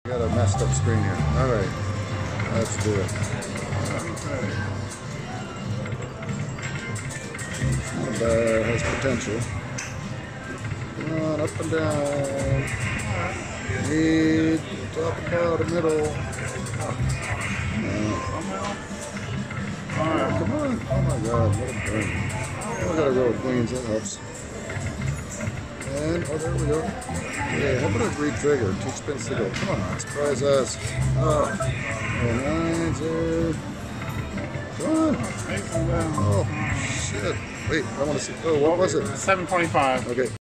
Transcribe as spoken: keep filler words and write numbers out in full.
Got a messed up screen here. All right, let's do it. Not bad, has potential. Come on, up and down. Need top and bottom, middle. Uh, oh, come on. Oh my God, what a burn. I gotta go with queens, that helps. And, oh, there we go. Yeah, how about a green trigger? Two spins to go. Come on, surprise us. Oh, oh nines there. Come on. Oh, shit. Wait, I want to see. Oh, what was it? seven twenty-five. Okay.